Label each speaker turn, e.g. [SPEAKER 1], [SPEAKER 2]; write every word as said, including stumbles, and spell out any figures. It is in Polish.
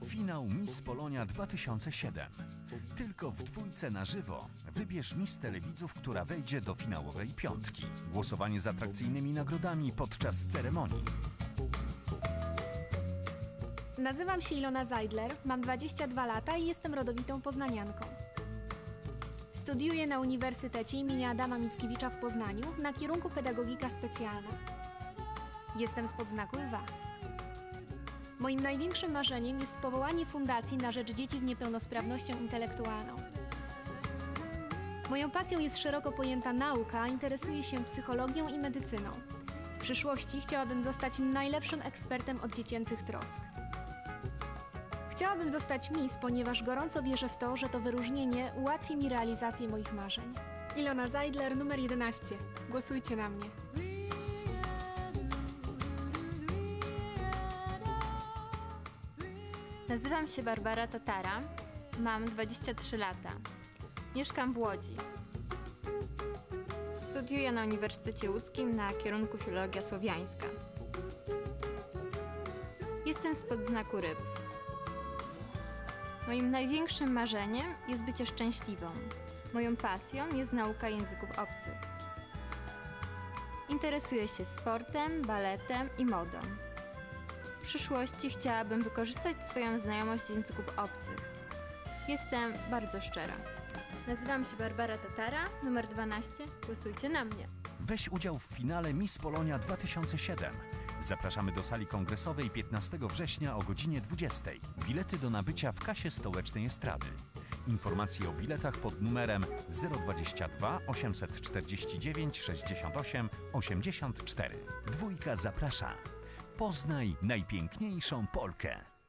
[SPEAKER 1] Finał Miss Polonia dwa tysiące siedem. Tylko w dwójce na żywo wybierz Miss Telewidzów, która wejdzie do finałowej piątki. Głosowanie z atrakcyjnymi nagrodami podczas ceremonii.
[SPEAKER 2] Nazywam się Ilona Zajdler, mam dwadzieścia dwa lata i jestem rodowitą poznanianką. Studiuję na Uniwersytecie im. Adama Mickiewicza w Poznaniu na kierunku pedagogika specjalna. Jestem z podznaku Lwa. Moim największym marzeniem jest powołanie fundacji na rzecz dzieci z niepełnosprawnością intelektualną. Moją pasją jest szeroko pojęta nauka, a interesuję się psychologią i medycyną. W przyszłości chciałabym zostać najlepszym ekspertem od dziecięcych trosk. Chciałabym zostać Miss, ponieważ gorąco wierzę w to, że to wyróżnienie ułatwi mi realizację moich marzeń. Ilona Zajdler, numer jedenaście. Głosujcie na mnie.
[SPEAKER 3] Nazywam się Barbara Tatara, mam dwadzieścia trzy lata. Mieszkam w Łodzi. Studiuję na Uniwersytecie Łódzkim na kierunku Filologia Słowiańska. Jestem z podznaku Ryb. Moim największym marzeniem jest bycie szczęśliwą. Moją pasją jest nauka języków obcych. Interesuję się sportem, baletem i modą. W przyszłości chciałabym wykorzystać swoją znajomość języków obcych. Jestem bardzo szczera. Nazywam się Barbara Tatara, numer dwanaście. Głosujcie na mnie.
[SPEAKER 1] Weź udział w finale Miss Polonia dwa tysiące siedem. Zapraszamy do sali kongresowej piętnastego września o godzinie dwudziestej. Bilety do nabycia w kasie stołecznej Estrady. Informacje o biletach pod numerem zero dwadzieścia dwa osiemset czterdzieści dziewięć sześćdziesiąt osiem osiemdziesiąt cztery. Dwójka zaprasza. Poznaj najpiękniejszą Polkę.